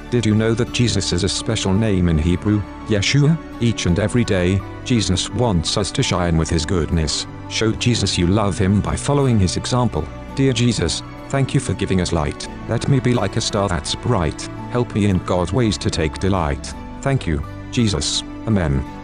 Did you know that Jesus is a special name in Hebrew, Yeshua? Each and every day, Jesus wants us to shine with his goodness. Show Jesus you love him by following his example. Dear Jesus, thank you for giving us light. Let me be like a star that's bright. Help me in God's ways to take delight. Thank you, Jesus. Amen.